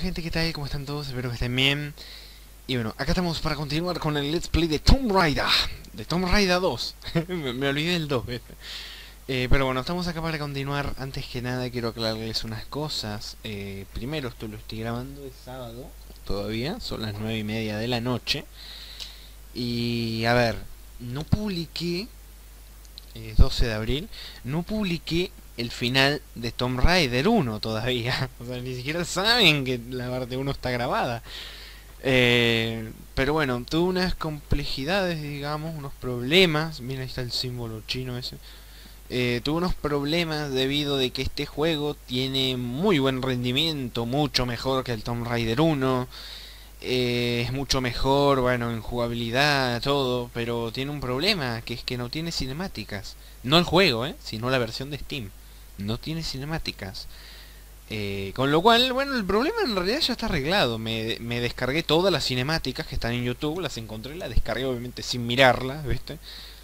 gente, ¿qué tal? ¿Cómo están todos? Espero que estén bien. Y bueno, acá estamos para continuar con el Let's Play de Tomb Raider. De Tomb Raider 2. me olvidé del 2, ¿viste? Pero bueno, estamos acá para continuar. Antes que nada quiero aclararles unas cosas. Primero, esto lo estoy grabando, es sábado todavía. Son las 9:30 de la noche. Y a ver, no publiqué... 12 de abril. No publiqué el final de Tomb Raider 1 todavía. O sea, ni siquiera saben que la parte 1 está grabada. Pero bueno, tuve unas complejidades, digamos, unos problemas. Mira, ahí está el símbolo chino ese. Tuve unos problemas debido de que este juego tiene muy buen rendimiento, mucho mejor que el Tomb Raider 1. Es mucho mejor, bueno, en jugabilidad, todo, pero tiene un problema, que es que no tiene cinemáticas. No el juego, sino la versión de Steam. No tiene cinemáticas. Con lo cual, bueno, el problema en realidad ya está arreglado. Me descargué todas las cinemáticas que están en YouTube, las encontré, las descargué obviamente sin mirarlas, ¿viste?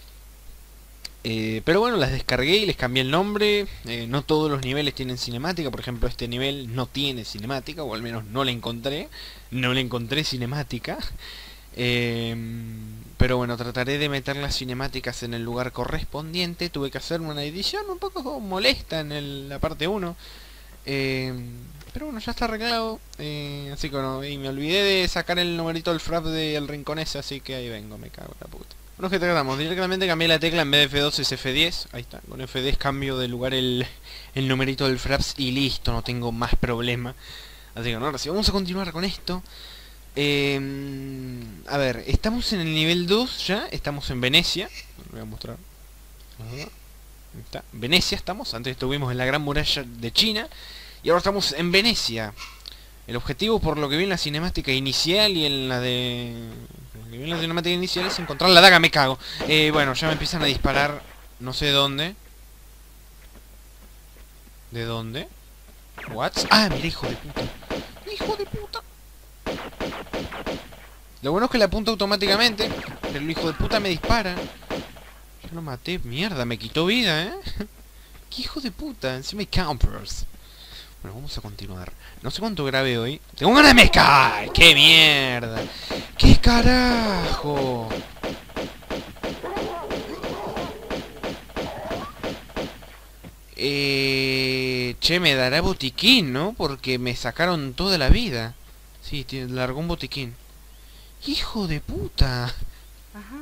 Pero bueno, las descargué y les cambié el nombre. No todos los niveles tienen cinemática. Por ejemplo, este nivel no tiene cinemática, o al menos no la encontré. No le encontré cinemática. Pero bueno, trataré de meter las cinemáticas en el lugar correspondiente. Tuve que hacer una edición un poco molesta en la parte 1. Pero bueno, ya está arreglado. Así que bueno, y me olvidé de sacar el numerito del frap del rincón ese. Así que ahí vengo, me cago en la puta. Bueno, que tratamos, directamente cambié la tecla, en vez de F2 es F10. Ahí está, con F10 cambio de lugar el numerito del fraps y listo, no tengo más problema. Así que bueno, ahora sí, vamos a continuar con esto. A ver, estamos en el nivel 2 ya, estamos en Venecia. Voy a mostrar. Ahí está. Venecia estamos, antes estuvimos en la Gran Muralla de China. Y ahora estamos en Venecia. El objetivo, por lo que vi en la cinemática inicial y en la de... Lo que vi en la cinemática inicial es encontrar la daga, me cago. Bueno, ya me empiezan a disparar, no sé dónde. ¿De dónde? ¿What? Ah, mira, hijo de puta. ¡Hijo de puta! Lo bueno es que le apunto automáticamente, pero el hijo de puta me dispara. Yo lo maté, mierda, me quitó vida, ¿eh? ¡Qué hijo de puta! Encima hay campers. Bueno, vamos a continuar. No sé cuánto grabé hoy. ¡Tengo ganas de mecar! ¡Qué mierda! ¡Qué carajo! Che, me dará botiquín, ¿no? Porque me sacaron toda la vida. Sí, largó un botiquín. ¡Hijo de puta! Ajá.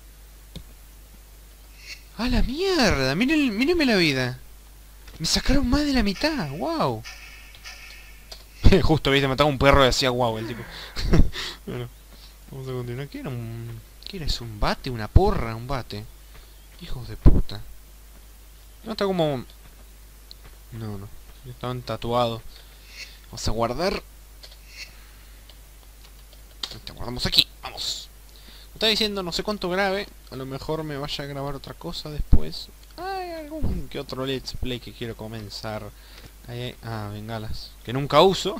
¡A la mierda! Mírenme la vida. Me sacaron más de la mitad. ¡Wow! Justo, viste, mataba un perro y hacía wow el tipo. Bueno, vamos a continuar. ¿Qué era eso? ¿Un bate? ¿Una porra? Un bate. Hijos de puta. No, está como... No. Estaban tatuados. Vamos a guardar. Te guardamos aquí. Vamos. Me está diciendo no sé cuánto grabe. A lo mejor me vaya a grabar otra cosa después. Hay algún que otro let's play que quiero comenzar. Bengalas. Que nunca uso.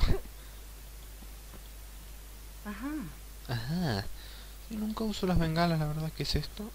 Ajá. Ajá. Sí, nunca uso las bengalas, la verdad. ¿Qué es esto?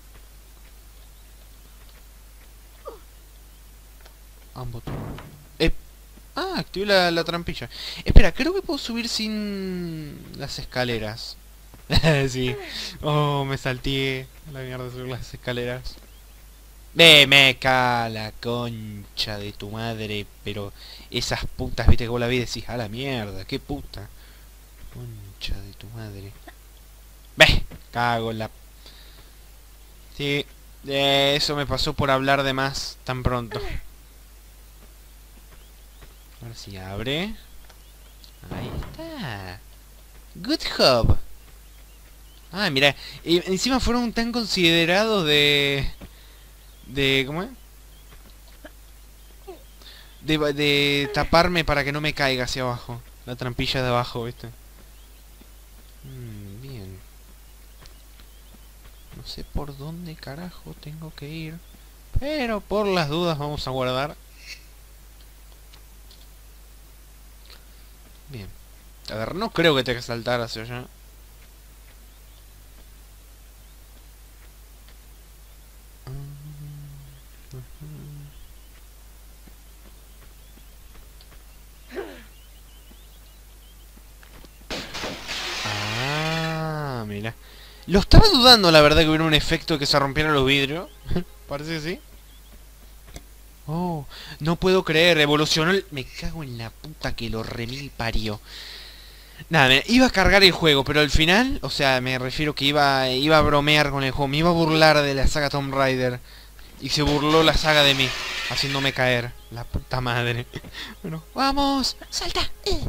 Ambos. Activé la trampilla. Espera, creo que puedo subir sin las escaleras. Sí. Oh, me salté la mierda de subir las escaleras. Meca, la concha de tu madre. Pero esas putas, viste que vos la vi y decís, a la mierda, qué puta. Concha de tu madre. Ve, cago en la... Sí, eso me pasó por hablar de más tan pronto. Ahora sí, abre. Ahí está. Good job. Mira, encima fueron tan considerados ¿cómo es? De taparme para que no me caiga hacia abajo. La trampilla de abajo, ¿viste? Bien. No sé por dónde carajo tengo que ir. Pero por las dudas vamos a guardar. Bien. A ver, no creo que tenga que saltar hacia allá. mira. Lo estaba dudando, la verdad, que hubiera un efecto que se rompieran los vidrios. Parece que sí. Oh, no puedo creer, evolucionó el... Me cago en la puta que lo remil parió. Nada, mira, iba a cargar el juego, pero al final, o sea, me refiero que iba a bromear con el juego, me iba a burlar de la saga Tomb Raider. Y se burló la saga de mí, haciéndome caer. La puta madre. Bueno, ¡vamos! ¡Salta!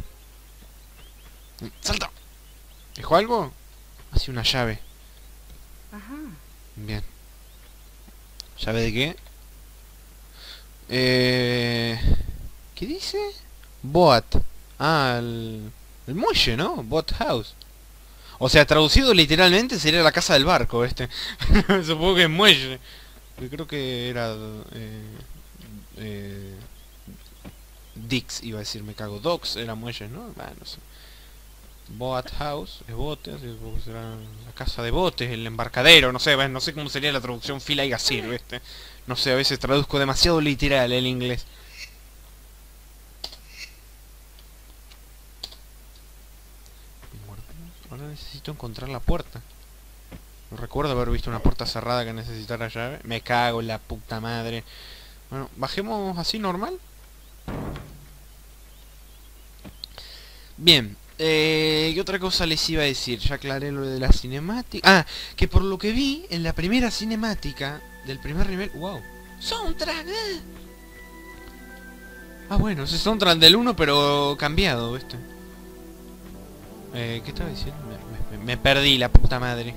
¡Salta! ¿Dejó algo? Hace una llave. Ajá. Bien. ¿Llave de qué? ¿Qué dice? Boat. Ah, el muelle, ¿no? Boat House. O sea, traducido literalmente sería la casa del barco, este. Supongo que es muelle. Yo creo que era... Dix, iba a decir, me cago. Docks era muelles, ¿no? No sé. Boat House es bote, así que será la casa de botes, el embarcadero, no sé, no sé cómo sería la traducción fila y gasir, ¿viste? No sé, a veces traduzco demasiado literal el inglés. Ahora necesito encontrar la puerta. No recuerdo haber visto una puerta cerrada que necesitara llave. Me cago en la puta madre. Bueno, bajemos así normal. Bien. ¿Qué otra cosa les iba a decir? Ya aclaré lo de la cinemática. Ah, que por lo que vi en la primera cinemática del primer nivel... ¡Wow! ¡Soundtrack! Ah, bueno, ese soundtrack del 1 pero cambiado, ¿viste? ¿Qué estaba diciendo? Me perdí, la puta madre.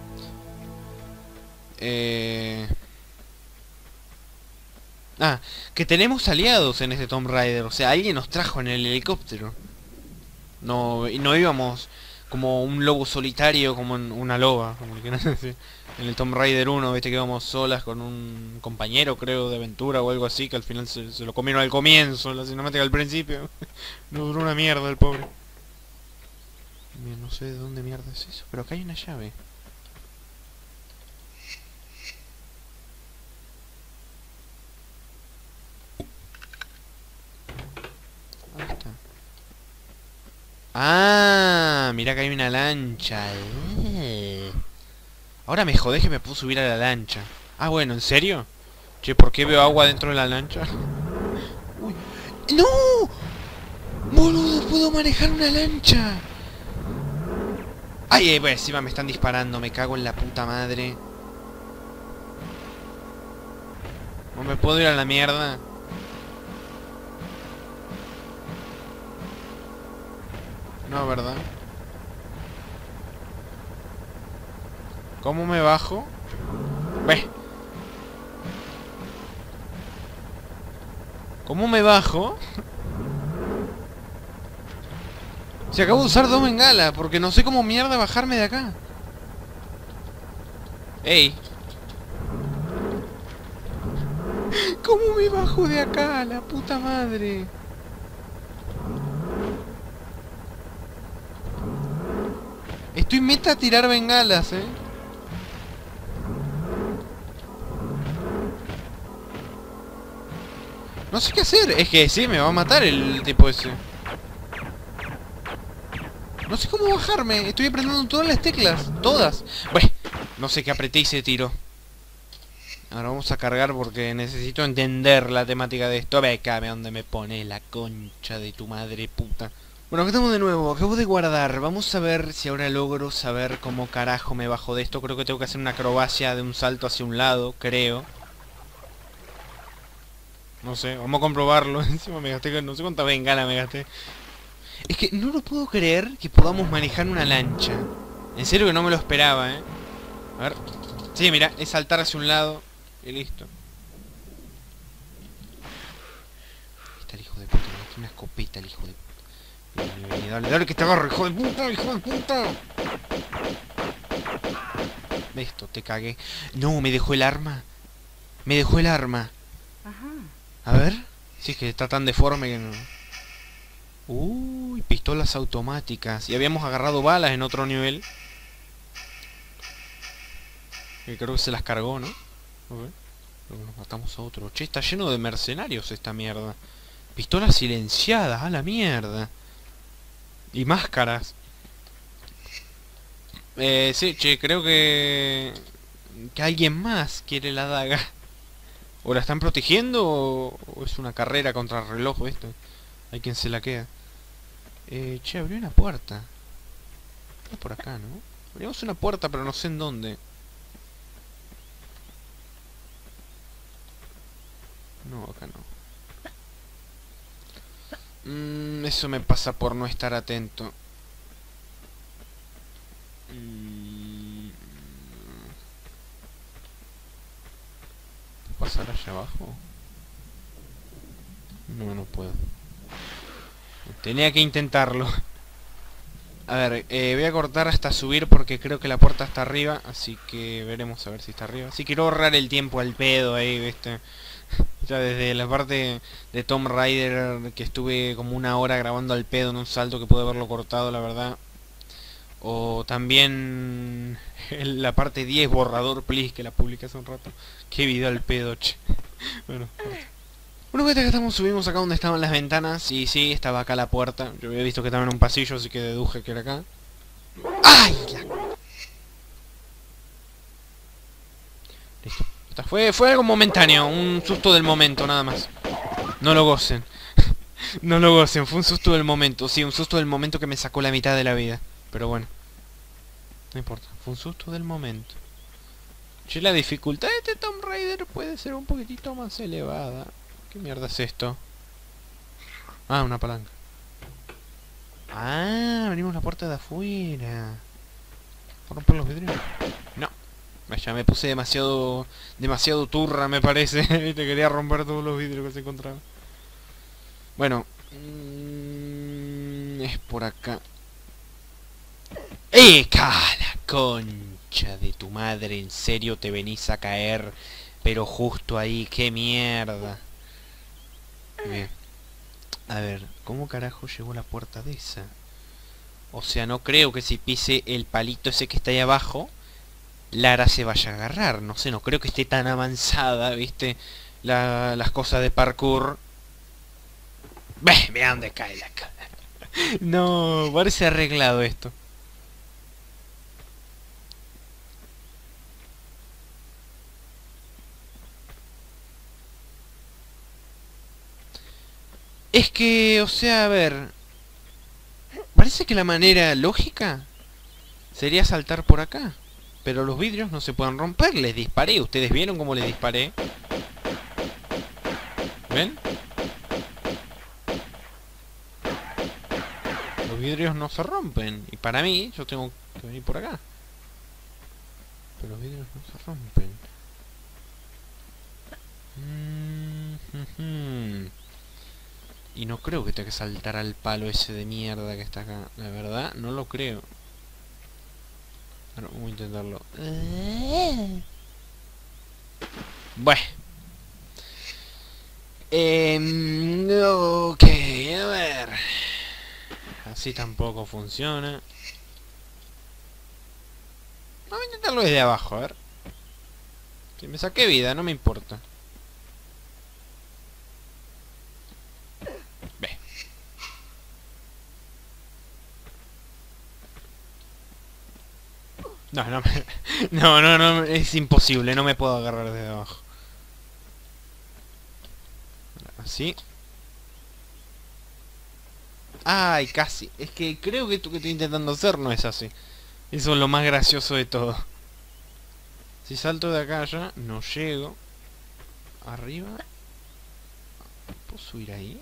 Ah, que tenemos aliados en este Tomb Raider. O sea, alguien nos trajo en el helicóptero. No, y no íbamos como un lobo solitario, como en una loba, como que no sé, en el Tomb Raider 1, viste que íbamos solas con un compañero, creo, de aventura o algo así, que al final se lo comieron al comienzo, la cinemática al principio. No duró una mierda el pobre. Bien, no sé de dónde mierda es eso, pero acá hay una llave. ¿Dónde está? Ah, mirá que hay una lancha. Ahora me jodés que me puedo subir a la lancha. Ah, bueno, ¿en serio? Che, ¿por qué veo agua dentro de la lancha? Uy. ¡No! ¡Boludo, puedo manejar una lancha! Ay, pues encima me están disparando, me cago en la puta madre. ¿No me puedo ir a la mierda? No, ¿verdad? ¿Cómo me bajo? Ve. ¿Cómo me bajo? Si acabo de usar dos bengalas, porque no sé cómo mierda bajarme de acá. ¡Ey! ¿Cómo me bajo de acá, la puta madre? Estoy meta a tirar bengalas, No sé qué hacer. Es que sí, me va a matar el tipo ese. No sé cómo bajarme. Estoy apretando todas las teclas. Todas. Bueno, no sé qué apreté y se tiró. Ahora vamos a cargar porque necesito entender la temática de esto. Bécame donde me pone la concha de tu madre puta. Bueno, acá estamos de nuevo. Acabo de guardar. Vamos a ver si ahora logro saber cómo carajo me bajo de esto. Creo que tengo que hacer una acrobacia de un salto hacia un lado, creo. No sé, vamos a comprobarlo. Encima me gasté, no sé cuánta bengala me gasté. Es que no lo puedo creer que podamos manejar una lancha. En serio que no me lo esperaba, A ver. Sí, mira, es saltar hacia un lado y listo. Ahí está el hijo de puta, me gasté una escopeta el hijo de puta. Vení, dale, dale que te agarro, hijo de puta, hijo de puta. Esto, te cagué. No, me dejó el arma. Me dejó el arma. Ajá. A ver. Si es que está tan deforme que no... Uy, pistolas automáticas. Y habíamos agarrado balas en otro nivel. Que creo que se las cargó, ¿no? A ver. Luego nos matamos a otro. Che, está lleno de mercenarios esta mierda. Pistolas silenciadas, a la mierda. Y máscaras. Sí, che, creo que alguien más quiere la daga. ¿O la están protegiendo o es una carrera contra el reloj esto? Hay quien se la queda. Che, abrió una puerta. Está por acá, ¿no? Abrimos una puerta, pero no sé en dónde. No, acá no. Eso me pasa por no estar atento. ¿Puedo pasar allá abajo? No, no puedo. Tenía que intentarlo. A ver, voy a cortar hasta subir porque creo que la puerta está arriba. Así que veremos a ver si está arriba. Sí, quiero ahorrar el tiempo al pedo ahí, ¿viste? Ya desde la parte de Tomb Raider que estuve como una hora grabando al pedo en un salto que pude haberlo cortado, la verdad. O también la parte 10, borrador, please, que la publiqué hace un rato. Qué video al pedo, che. Bueno, una vez que estamos, subimos acá donde estaban las ventanas. Y sí, estaba acá la puerta. Yo había visto que estaba en un pasillo, así que deduje que era acá. ¡Ay! Listo. Fue algo momentáneo, un susto del momento, nada más. No lo gocen. No lo gocen, fue un susto del momento. Sí, un susto del momento que me sacó la mitad de la vida. Pero bueno, no importa, fue un susto del momento. Che, la dificultad de este Tomb Raider puede ser un poquitito más elevada. ¿Qué mierda es esto? Ah, una palanca. Ah, abrimos la puerta de afuera. ¿Por romper los vidrios? No. Ya me puse demasiado turra, me parece. Te quería romper todos los vidrios que se encontraban. Bueno. Es por acá. ¡La concha de tu madre! ¿En serio te venís a caer? Pero justo ahí, ¡qué mierda! Bien. A ver, ¿cómo carajo llegó a la puerta de esa? O sea, no creo que si pise el palito ese que está ahí abajo, Lara se vaya a agarrar. No sé, no creo que esté tan avanzada, ¿viste? Las cosas de parkour. ¡Ve! Vea dónde cae la cara. No, parece arreglado esto. Es que, o sea, a ver... Parece que la manera lógica sería saltar por acá. Pero los vidrios no se pueden romper. Les disparé. ¿Ustedes vieron cómo les disparé? ¿Ven? Los vidrios no se rompen. Y para mí, yo tengo que venir por acá. Pero los vidrios no se rompen. Y no creo que tenga que saltar al palo ese de mierda que está acá. La verdad, no lo creo. Bueno, vamos a intentarlo. Bueno. Ok, a ver. Así tampoco funciona. Vamos a intentarlo desde abajo, a ver. Si me saqué vida, no me importa. Ve. No, no, no, es imposible, no me puedo agarrar desde abajo. Así. Ay, casi. Es que creo que esto que estoy intentando hacer no es así. Eso es lo más gracioso de todo. Si salto de acá ya, no llego. Arriba. ¿Puedo subir ahí?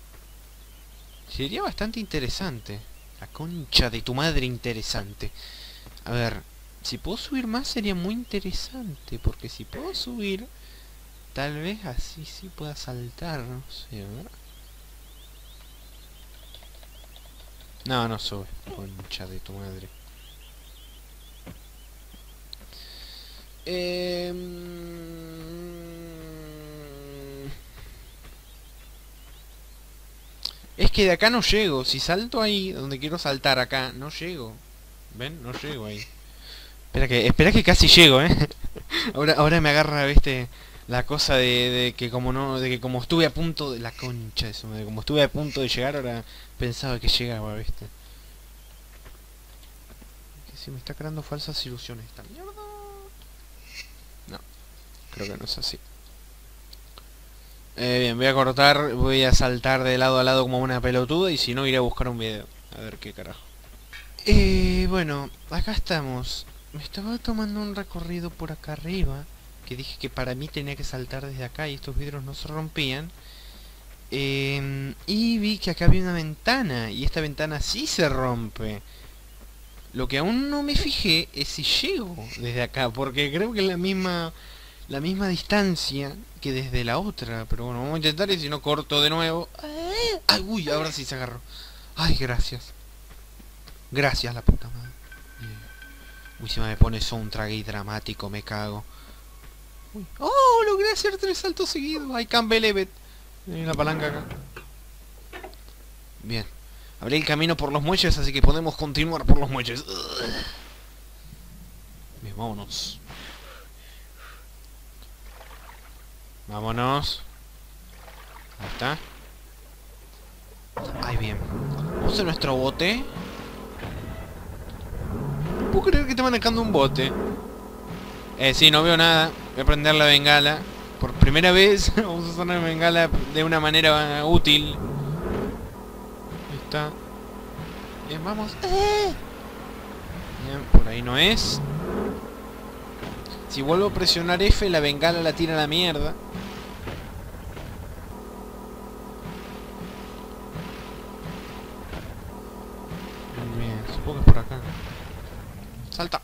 Sería bastante interesante. La concha de tu madre interesante. A ver, si puedo subir más sería muy interesante. Porque si puedo subir, tal vez así sí pueda saltar. No sé, a ver. No, no sube. Concha de tu madre. Es que de acá no llego. Si salto ahí, donde quiero saltar acá, no llego. ¿Ven? No llego ahí. Espera que casi llego, ahora me agarra, viste, la cosa de que como no, de que como estuve a punto de la concha eso, de como estuve a punto de llegar, ahora pensaba que llegaba, viste. Que Si me está creando falsas ilusiones esta mierda. No, creo que no es así. Bien, voy a cortar, voy a saltar de lado a lado como una pelotuda y si no iré a buscar un video. A ver qué carajo. Bueno, acá estamos. Me estaba tomando un recorrido por acá arriba, que dije que para mí tenía que saltar desde acá y estos vidrios no se rompían. Y vi que acá había una ventana y esta ventana sí se rompe. Lo que aún no me fijé es si llego desde acá, porque creo que es la misma distancia que desde la otra. Pero bueno, vamos a intentar y si no corto de nuevo. ¡Ay, uy! Ahora sí se agarró. Ay, gracias. Gracias, la puta madre. Uy, si me pone soundtrack y dramático, me cago. Uy. ¡Oh! Logré hacer 3 saltos seguidos. I can't believe it. Hay una palanca acá. Bien. Abrí el camino por los muelles, así que podemos continuar por los muelles. Bien, vámonos. Vámonos. Ahí está. Ay, bien. Vamos a nuestro bote. No puedo creer que esté manejando un bote. Sí, no veo nada. Voy a prender la bengala. Por primera vez vamos a usar la bengala de una manera útil. Ahí está. Bien, vamos. Bien, por ahí no es. Si vuelvo a presionar F, la bengala la tira a la mierda. Bien, supongo que es por acá. Salta.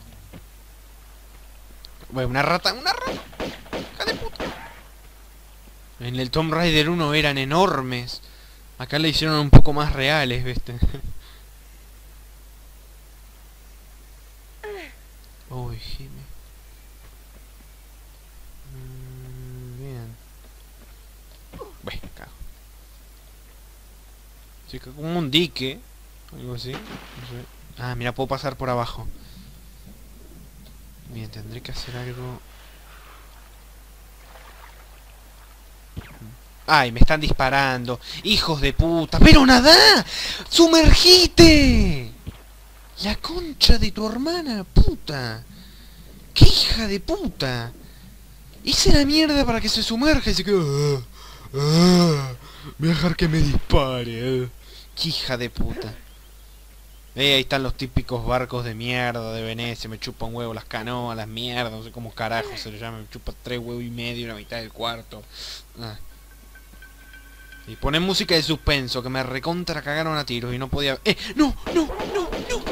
Bueno, una rata, una rata. ¡Hija de puta! En el Tomb Raider 1 eran enormes. Acá le hicieron un poco más reales, ¿viste? Uy, Jimmy. Bien. Bueno, cago. Sí, como un dique. Algo así. No sé. Ah, mira, puedo pasar por abajo. Bien, tendré que hacer algo. Ay, me están disparando. Hijos de puta. ¡Pero nada! ¡Sumergite! La concha de tu hermana, puta. ¡Qué hija de puta! Hice la mierda para que se sumerja y se quedó. Voy a dejar que me dispare. ¡Qué hija de puta! Ahí están los típicos barcos de mierda de Venecia. Me chupan huevo las canoas, las mierdas. No sé cómo carajo se le llama. Me chupa 3 huevos y medio, la mitad del cuarto. Y ponen música de suspenso, que me recontra cagaron a tiros y no podía... ¡No! ¡No! ¡No! ¡No!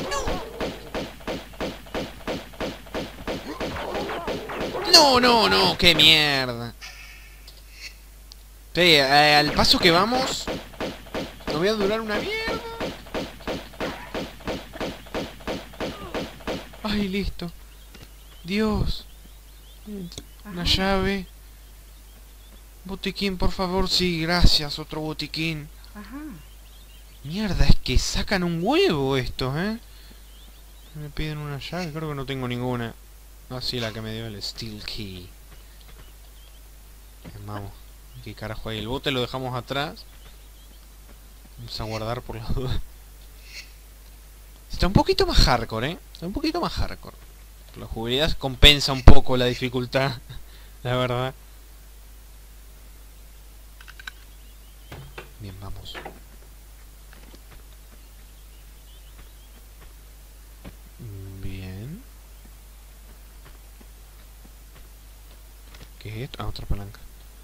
¡No! ¡No! ¡No! ¡No! ¡Qué mierda! Sí, al paso que vamos... No voy a durar una mierda. Ay, listo. Dios. Una llave. Botiquín, por favor. Sí, gracias. Otro botiquín. Ajá. Mierda, es que sacan un huevo estos, ¿eh? Me piden una llave. Creo que no tengo ninguna. Ah, sí, la que me dio el Steel Key. Vamos. ¿Qué carajo hay? El bote lo dejamos atrás. Vamos a guardar por la duda. Está un poquito más hardcore, ¿eh? Está un poquito más hardcore. La jugabilidad compensa un poco la dificultad. La verdad. Bien, vamos. Bien. ¿Qué es esto? Ah, otra palanca.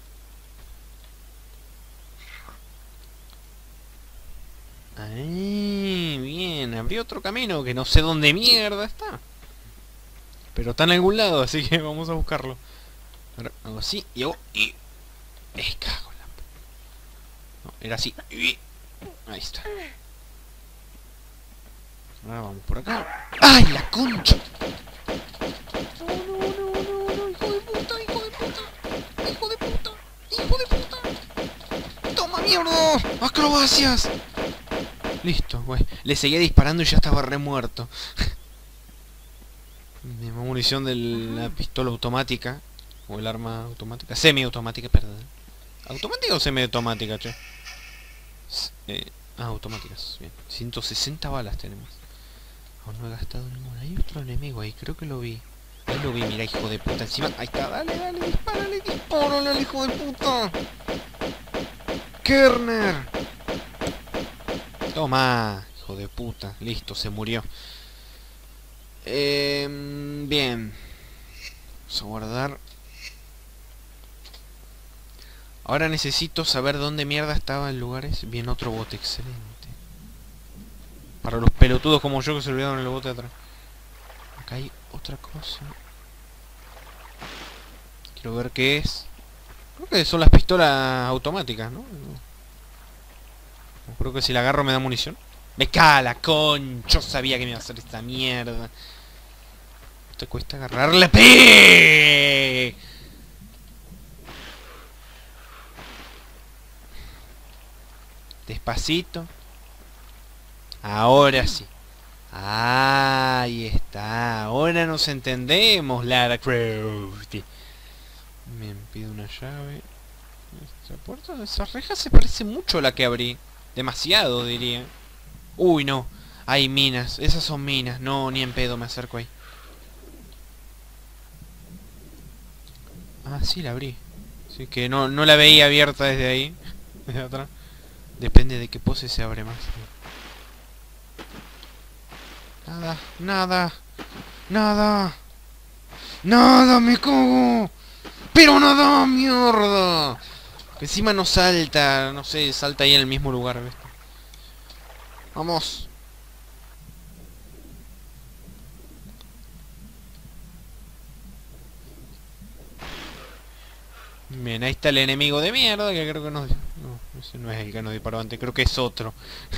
Ahí, bien. Abrí otro camino que no sé dónde mierda está. Pero está en algún lado, así que vamos a buscarlo. Ahora hago así y hago... Y... Me cago en la... No, era así. Ahí está. Ahora vamos por acá. ¡Ay, la concha! No, no, no, no, no, hijo de puta, hijo de puta. Hijo de puta, hijo de puta. ¡Toma mierda! ¡Acrobacias! Listo, güey. Le seguía disparando y ya estaba remuerto. Misma munición de la pistola automática. O el arma automática. Semiautomática, perdón. ¿Automática o semiautomática, che? Automáticas. Bien. 160 balas tenemos. Aún no he gastado ninguna. Hay otro enemigo ahí, creo que lo vi. Ahí lo vi, mira, hijo de puta. Encima, ahí está, dale, dale, dispárale, dispárale al hijo de puta. Kerner. Toma, hijo de puta. Listo, se murió. Bien. Vamos a guardar. Ahora necesito saber dónde mierda estaba el lugar ese. Bien, otro bote, excelente. Para los pelotudos como yo que se olvidaron el bote de atrás. Acá hay otra cosa. Quiero ver qué es. Creo que son las pistolas automáticas, ¿no? Creo que si la agarro me da munición. Me caga la concha. Yo sabía que me iba a hacer esta mierda. Te cuesta agarrarla. ¡Pi! Despacito. Ahora sí. Ahí está. Ahora nos entendemos, Lara Croft. Me pido una llave. Esta puerta, esa reja se parece mucho a la que abrí. Demasiado, diría. Uy, no. Hay minas. Esas son minas. No, ni en pedo me acerco ahí. Ah, sí, la abrí. Así que no la veía abierta desde ahí. Desde atrás. Depende de qué pose se abre más. Nada, nada. Nada. Nada, me cago. Pero nada, mierda. Que encima no salta. No sé, salta ahí en el mismo lugar, ¿ves? Vamos. Bien, ahí está el enemigo de mierda, que creo que no... No, ese no es el que nos disparó antes, creo que es otro.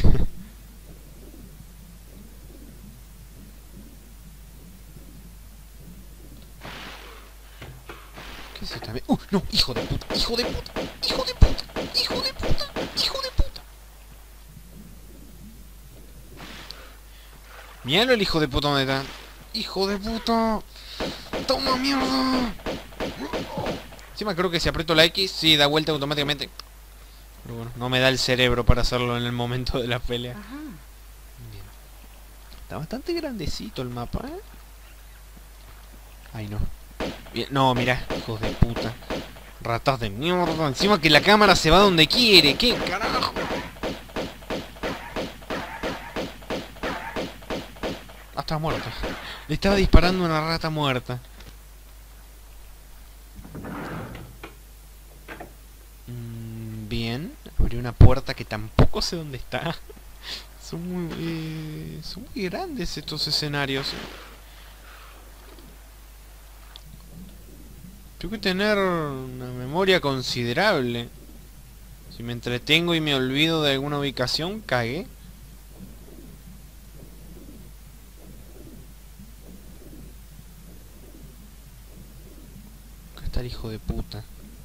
¿Qué es esta? No, hijo de puta, hijo de puta, hijo de puta, hijo de puta, hijo de puta. Míralo el hijo de puta donde está. Hijo de puta. Toma mierda. Encima creo que si aprieto la X, sí, da vuelta automáticamente. Pero bueno, no me da el cerebro para hacerlo en el momento de la pelea. Ajá. Bien. Está bastante grandecito el mapa, ¿eh? Ay, no. Bien. No, mirá, hijos de puta. Ratas de mierda. Encima que la cámara se va donde quiere. ¿Qué carajo? Ah, está muerta. Le estaba disparando a una rata muerta. Bien. Abrí una puerta que tampoco sé dónde está. Son muy grandes estos escenarios. Tengo que tener una memoria considerable. Si me entretengo y me olvido de alguna ubicación, cagué. Acá está el hijo de puta.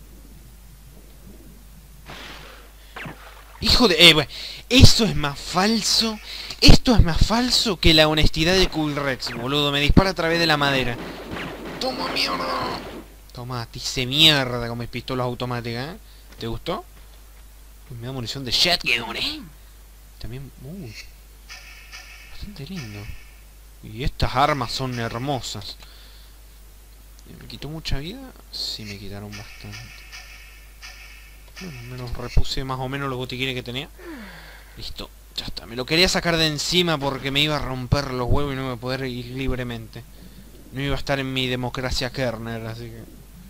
Hijo de... bueno, eso es más falso. Esto es más falso que la honestidad de Cool Rex, boludo. Me dispara a través de la madera. ¡Toma mierda! Toma, te hice mierda con mis pistolas automáticas, ¿eh? ¿Te gustó? Me da munición de shotgun, ¿eh? También... bastante lindo. Y estas armas son hermosas. ¿Me quitó mucha vida? Sí, me quitaron bastante. Bueno, menos repuse más o menos los botiquines que tenía. Listo, ya está. Me lo quería sacar de encima porque me iba a romper los huevos y no iba a poder ir libremente. No iba a estar en mi democracia Kerner, así que...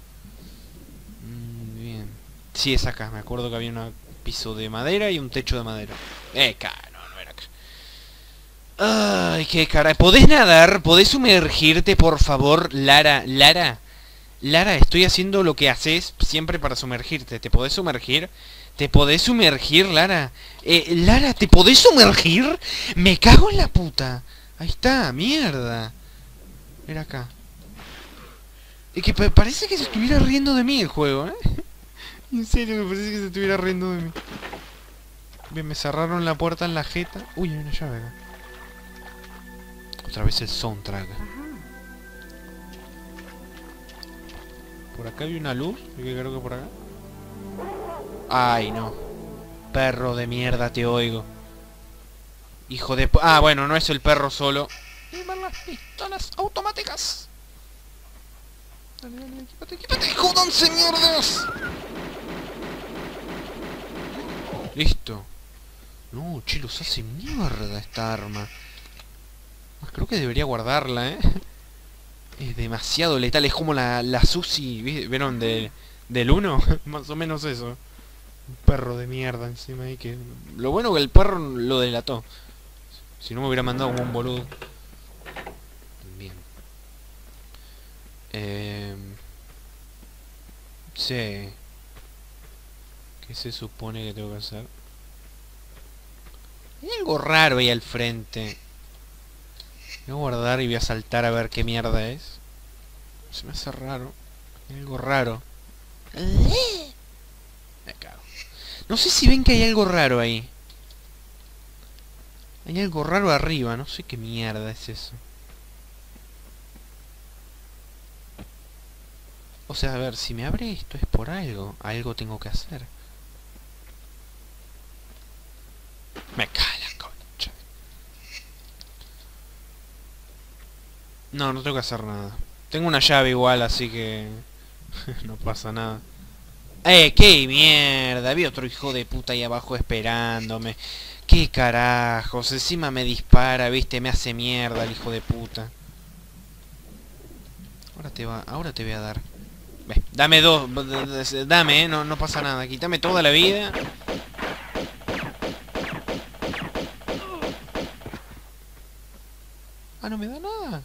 bien. Sí, es acá. Me acuerdo que había un piso de madera y un techo de madera. No era acá. Ay, qué cara. ¿Podés nadar? ¿Podés sumergirte, por favor, Lara? Lara, estoy haciendo lo que haces siempre para sumergirte. ¿Te podés sumergir? ¿Te podés sumergir, Lara? Lara, ¿te podés sumergir? Me cago en la puta. Ahí está, mierda. Era acá. Es que parece que se estuviera riendo de mí el juego, ¿eh? En serio, me parece que se estuviera riendo de mí. Bien, me cerraron la puerta en la jeta. Uy, hay una llave acá. Otra vez el soundtrack. Ajá. Por acá hay una luz. Yo creo que por acá. Ay, no. Perro de mierda, te oigo. Hijo de... ah, bueno, no es el perro solo. las pistolas automáticas. Dale, dale, equipate, equipate. ¡Jódanse, mierdas! Listo. No, che, los hace mierda esta arma. Creo que debería guardarla, ¿eh? Es demasiado letal, es como la Susi, ¿vieron? Del 1, más o menos eso. Un perro de mierda encima ahí que... Lo bueno que el perro lo delató. Si no me hubiera mandado como un boludo. Bien. Sí. ¿Qué se supone que tengo que hacer? Hay algo raro ahí al frente. Voy a guardar y voy a saltar a ver qué mierda es. Se me hace raro. Hay algo raro. Me cago. No sé si ven que hay algo raro ahí. Hay algo raro arriba. No sé qué mierda es eso. O sea, a ver, si me abre esto es por algo. Algo tengo que hacer. Me cae la concha. No, no tengo que hacer nada. Tengo una llave igual, así que... no pasa nada. ¡Qué mierda! Había otro hijo de puta ahí abajo esperándome. ¡Qué carajos! Encima me dispara, viste, me hace mierda el hijo de puta. Ahora te voy a dar. Ve, dame dos. Dame, no pasa nada. Quítame toda la vida. Ah, no me da nada.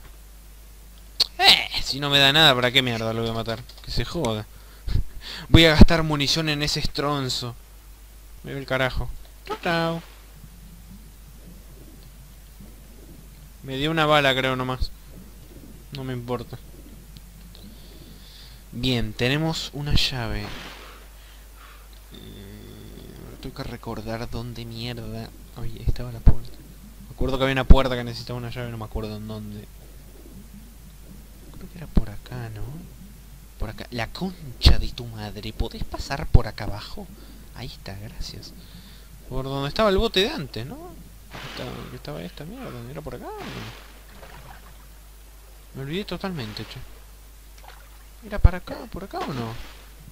Si no me da nada, ¿para qué mierda lo voy a matar? Que se joda. Voy a gastar munición en ese estronzo. Me ve el carajo. Chau, chau. Me dio una bala, creo, nomás. No me importa. Bien, tenemos una llave. Tengo que recordar dónde mierda... Oye, estaba la puerta. Me acuerdo que había una puerta que necesitaba una llave, no me acuerdo en dónde. Creo que era por acá, ¿no? Por acá. La concha de tu madre. ¿Podés pasar por acá abajo? Ahí está, gracias. Por donde estaba el bote de antes, ¿no? Estaba esta mierda. ¿Era por acá? Me olvidé totalmente, che. ¿Era para acá? ¿Por acá o no?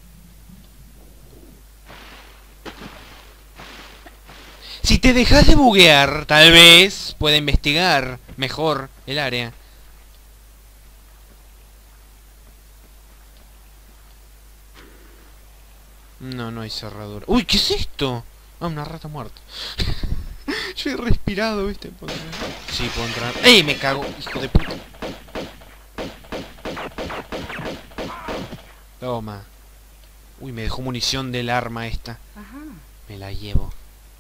Si te dejas de buguear, tal vez pueda investigar mejor el área. No, no hay cerradura. ¡Uy! ¿Qué es esto? Ah, una rata muerta. Yo he respirado, ¿viste? Sí, puedo entrar. ¡Ey! Me cago, hijo de puta. Toma. Uy, me dejó munición del arma esta. Ajá. Me la llevo.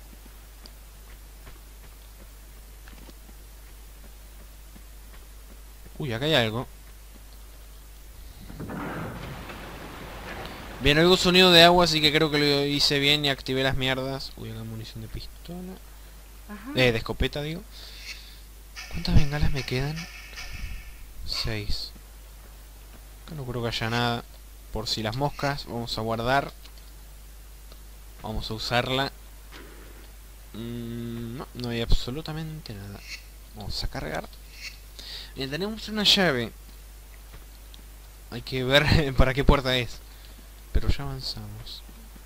Uy, acá hay algo. Bien, oigo sonido de agua, así que creo que lo hice bien y activé las mierdas. Uy, acá hay munición de pistola. Ajá. De escopeta, digo. ¿Cuántas bengalas me quedan? 6. Acá no creo que haya nada. Por si las moscas, vamos a guardar. Vamos a usarla. No, no hay absolutamente nada. Vamos a cargar. Bien, tenemos una llave. Hay que ver para qué puerta es. Pero ya avanzamos.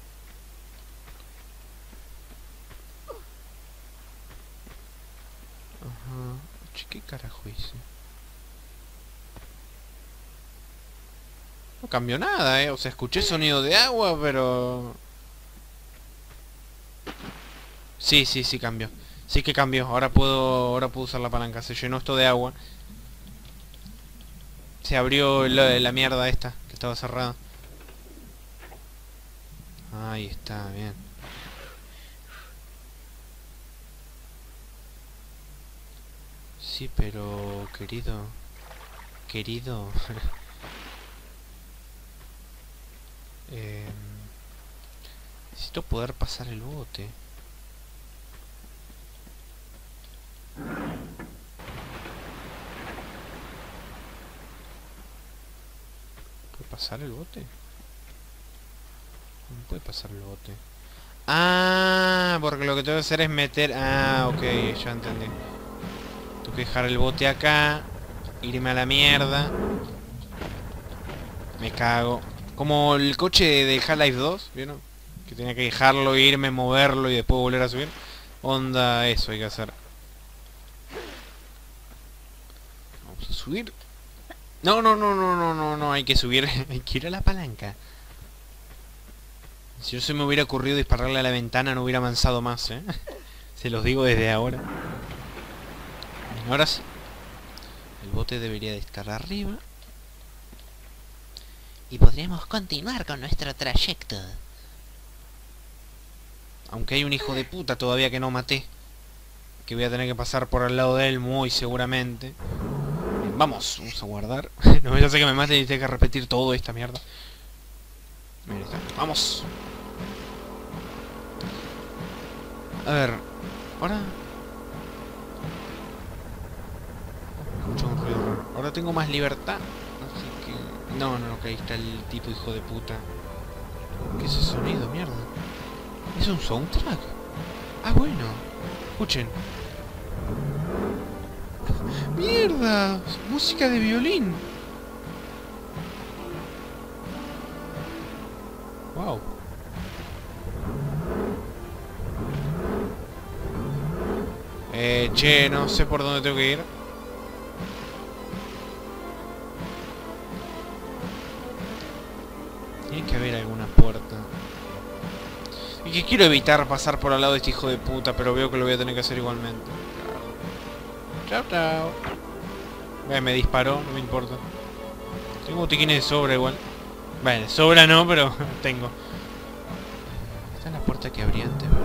Ajá. Che, ¿qué carajo hice? No cambió nada, O sea, escuché sonido de agua, pero... Sí, sí, sí cambió. Sí que cambió. Ahora puedo usar la palanca. Se llenó esto de agua. Se abrió la mierda esta, que estaba cerrada. Ahí está, bien. Sí, pero... Querido... necesito poder pasar el bote. ¿Puede pasar el bote? No puede pasar el bote. Ah, porque lo que tengo que hacer es meter... Ah, ok, ya entendí. Tengo que dejar el bote acá irme a la mierda. Me cago. Como el coche de Half-Life 2, ¿vieron? Que tenía que dejarlo, irme, moverlo y después volver a subir. Onda, eso hay que hacer. Vamos a subir. No, hay que subir. Hay que ir a la palanca. Si yo se me hubiera ocurrido dispararle a la ventana, no hubiera avanzado más, ¿eh? Se los digo desde ahora. Ahora sí. El bote debería de estar arriba. Y podríamos continuar con nuestro trayecto. Aunque hay un hijo de puta todavía que no maté. Que voy a tener que pasar por al lado de él muy seguramente. Bien, vamos a guardar. No vaya a ser que me mate y tenga que repetir todo esta mierda. Mira, está. Vamos. A ver. Ahora... Escucho un ruido raro. Ahora tengo más libertad. Así que... No, que ahí está el tipo hijo de puta. ¿Qué es ese sonido, mierda? ¿Es un soundtrack? Ah, bueno. Escuchen. ¡Mierda! Música de violín. Wow. Che, no sé por dónde tengo que ir. Tiene que haber alguna puerta. Y que quiero evitar pasar por al lado de este hijo de puta, pero veo que lo voy a tener que hacer igualmente. Chao, chao. Me disparó, no me importa. Tengo botiquines de sobra igual. Bueno, sobra no, pero tengo. Esta es la puerta que abrí antes, ¿verdad?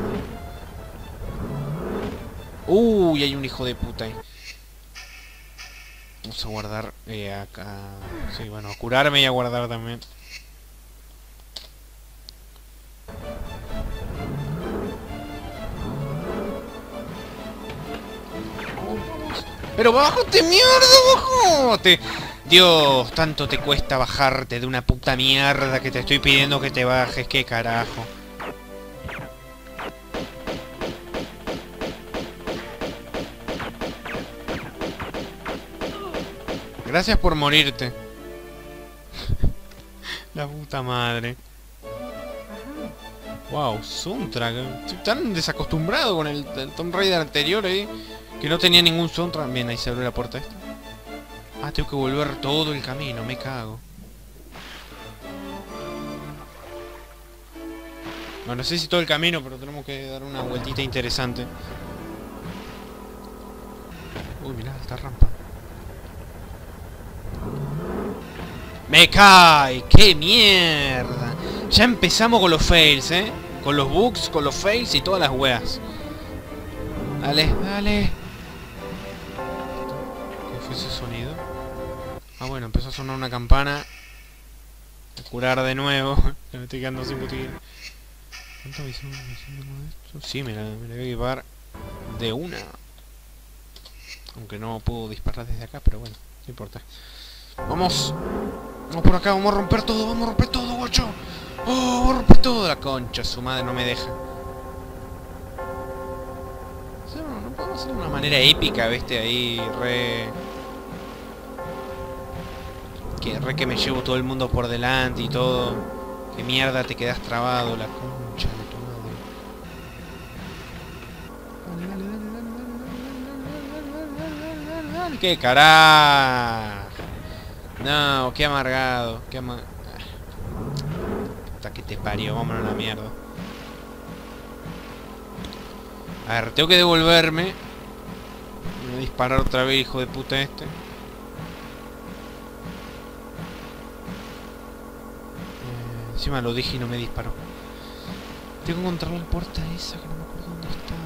Uy, hay un hijo de puta ahí. Vamos a guardar acá. Sí, bueno, a curarme y a guardar también. ¡Pero bájate, mierda! ¡Bájate! Dios, tanto te cuesta bajarte de una puta mierda que te estoy pidiendo que te bajes. ¡Qué carajo! Gracias por morirte. La puta madre. Wow, soundtrack. Estoy tan desacostumbrado con el Tomb Raider anterior ahí. Que no tenía ningún soundtrack. Bien, ahí se abrió la puerta esta. Ah, tengo que volver todo el camino, me cago. Bueno, no sé si todo el camino, pero tenemos que dar una vueltita interesante. Uy, mirá, esta rampa. ¡Me cae! ¡Qué mierda! Ya empezamos con los fails, ¿eh? Con los bugs, con los fails y todas las weas. Dale, dale. ¿Qué fue ese sonido? Ah, bueno, empezó a sonar una campana. A curar de nuevo. Me estoy quedando sin botiquín. ¿Cuánto visión tengo de esto? Sí, me la voy a equipar de una. Aunque no puedo disparar desde acá, pero bueno, no importa. ¡Vamos! Vamos por acá, vamos a romper todo, guacho. ¡Oh, vamos a romper todo! La concha, su madre no me deja. No podemos hacer de una manera épica, ¿viste? Ahí, que me llevo todo el mundo por delante y todo. ¿Qué mierda te quedas trabado? La concha de tu madre. Dale. ¡Qué carajo! No, qué amargado. Qué Puta que te parió, vámonos a la mierda. A ver, tengo que devolverme. Me voy a disparar otra vez, hijo de puta este. Encima lo dije y no me disparó. Tengo que encontrar la puerta esa que no me acuerdo dónde estaba.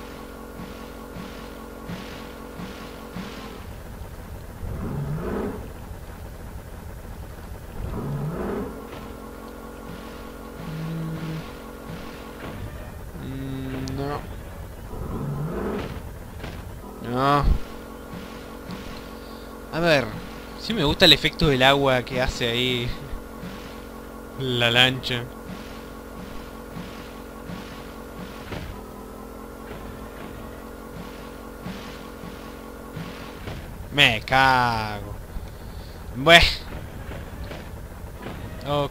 No. A ver. Sí me gusta el efecto del agua que hace ahí la lancha. Me cago. Bueno. Ok.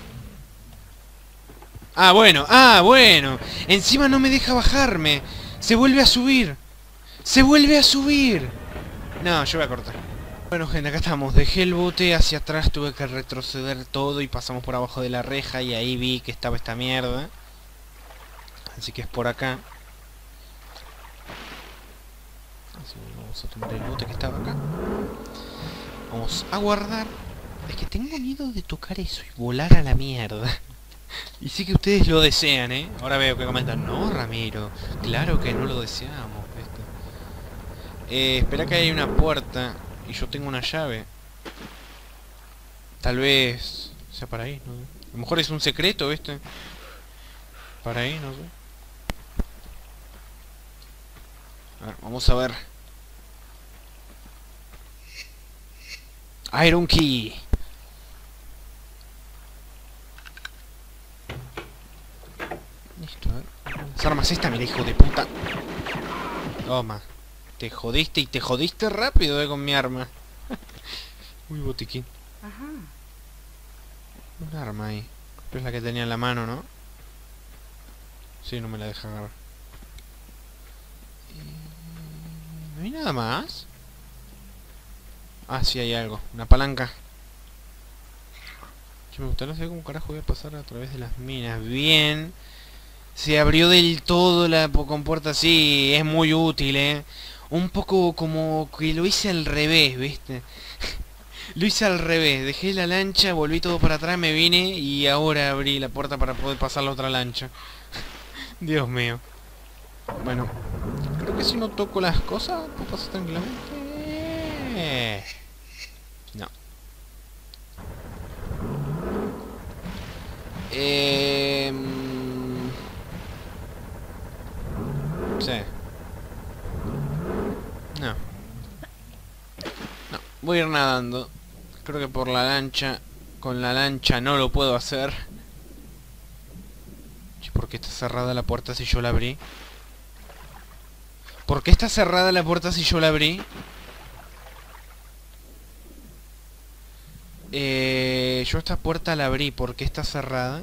Ah, bueno. Ah, bueno. Encima no me deja bajarme. Se vuelve a subir. Se vuelve a subir. No, yo voy a cortar. Bueno, gente, acá estamos. Dejé el bote hacia atrás, tuve que retroceder todo y pasamos por abajo de la reja y ahí vi que estaba esta mierda. Así que es por acá. Así que vamos a tomar el bote que estaba acá. Vamos a guardar. Es que tengo miedo de tocar eso y volar a la mierda. Y sí que ustedes lo desean, ¿eh? Ahora veo que comentan, no, Ramiro, claro que no lo deseamos. Espera que hay una puerta y yo tengo una llave. Tal vez sea para ahí, ¿no? A lo mejor es un secreto, ¿viste? Para ahí, no sé. A ver, vamos a ver. Iron Key. Listo, a ver. Las armas esta, mira, hijo de puta. Toma. Te jodiste y te jodiste rápido, con mi arma. Uy, botiquín. Ajá. Un arma ahí. Pero es la que tenía en la mano, ¿no? Sí, no me la deja agarrar. ¿No hay nada más? Ah, sí hay algo. Una palanca. Yo me gustaría saber cómo carajo voy a pasar a través de las minas. Bien. Se abrió del todo la compuerta. Sí, es muy útil, Un poco como que lo hice al revés, ¿viste? Lo hice al revés. Dejé la lancha, volví todo para atrás, me vine y ahora abrí la puerta para poder pasar la otra lancha. Dios mío. Bueno, creo que si no toco las cosas, puedo pasar tranquilamente. No. Sí. No. No, voy a ir nadando. Creo que por la lancha. Con la lancha no lo puedo hacer. ¿Por qué está cerrada la puerta si yo la abrí? ¿Por qué está cerrada la puerta si yo la abrí? Yo esta puerta la abrí. ¿Por qué está cerrada?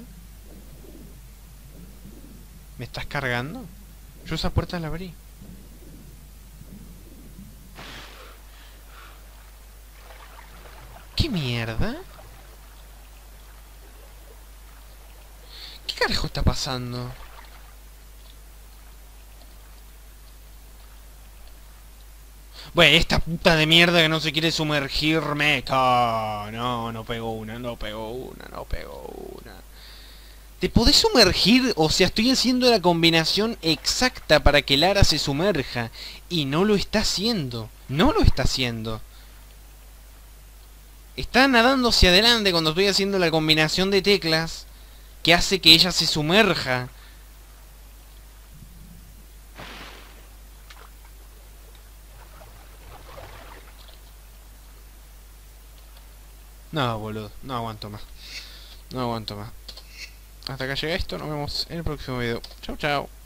¿Me estás cargando? Yo esa puerta la abrí. ¿Qué mierda? ¿Qué carajo está pasando? Bueno, esta puta de mierda que no se quiere sumergirme. No, no pegó una, no pegó una, no pegó una. ¿Te podés sumergir? O sea, estoy haciendo la combinación exacta para que Lara se sumerja. Y no lo está haciendo. No lo está haciendo. Está nadando hacia adelante cuando estoy haciendo la combinación de teclas que hace que ella se sumerja. No, boludo, no aguanto más. No aguanto más. Hasta acá llega esto, nos vemos en el próximo video. Chau, chau.